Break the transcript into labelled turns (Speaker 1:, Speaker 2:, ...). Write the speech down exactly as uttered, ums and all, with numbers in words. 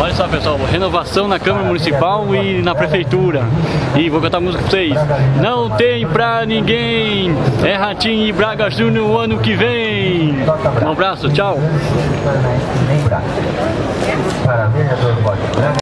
Speaker 1: Olha só, pessoal, renovação na Câmara Municipal e na Prefeitura. E vou cantar a música pra vocês. Não tem pra ninguém, é Ratinho e Braga Júnior no ano que vem. Um abraço, tchau.